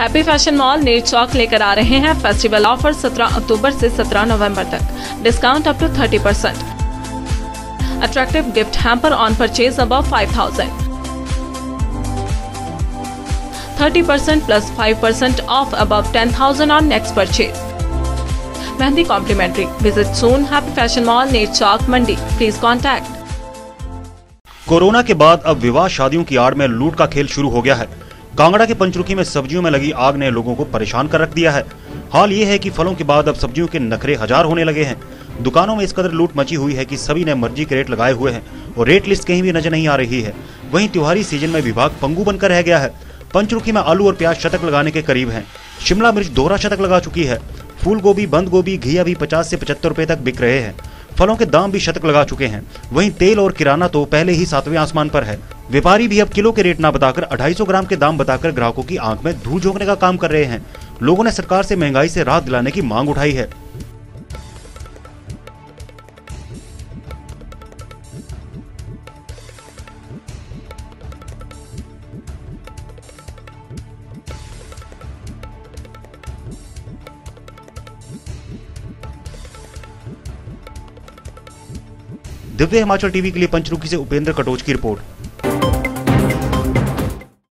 Happy fashion mall Ner Chowk लेकर आ रहे हैं फेस्टिवल ऑफर 17 अक्टूबर से 17 नवंबर तक। Discount up to 30%। Attractive gift hamper on purchase above 5000। 30% plus 5% off above 10,000 on next purchase. Mehendi complimentary. Visit soon. Happy Fashion Mall, Ner Chowk, Mandi. Please contact. Corona के बाद अब विवाह शादियों की आड़ में लूट का खेल शुरू हो गया है। कांगड़ा के पंचरुखी में सब्जियों में लगी आग ने लोगों को परेशान कर रख दिया है। हाल ये है कि फलों के बाद अब सब्जियों के नखरे हजार होने लगे हैं। दुकानों में इस कदर लूट मची हुई है कि सभी ने मर्जी के रेट लगाए हुए हैं और रेट लिस्ट कहीं भी नजर नहीं आ रही है। वहीं त्योहारी सीजन में विभाग पंगु बनकर रह गया है। पंचरुखी में आलू और प्याज शतक लगाने के करीब हैं। शिमला मिर्च दोहरा शतक लगा चुकी है। फूल गोभी, बंद गोभी, घिया भी 50 से 75 रुपए तक बिक रहे हैं। फलों के दाम भी शतक लगा चुके हैं। वहीं तेल और किराना तो पहले ही 7वें आसमान पर है। व्यापारी भी अब किलो के रेट ना बताकर 250 ग्राम के दाम बताकर ग्राहकों की आंख में धूल झोंकने का काम कर रहे हैं। लोगों ने सरकार से महंगाई से राहत दिलाने की मांग उठाई है। दिव्य हिमाचल टीवी के लिए पंचरुखी से उपेंद्र कटोच की रिपोर्ट।